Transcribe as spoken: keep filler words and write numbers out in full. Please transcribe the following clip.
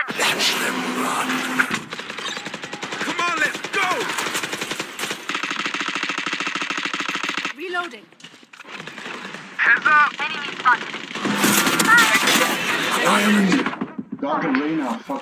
Watch them run. Come on, let's go! Reloading. Heads up! Enemy spotted. Got the Reyna. Fuck.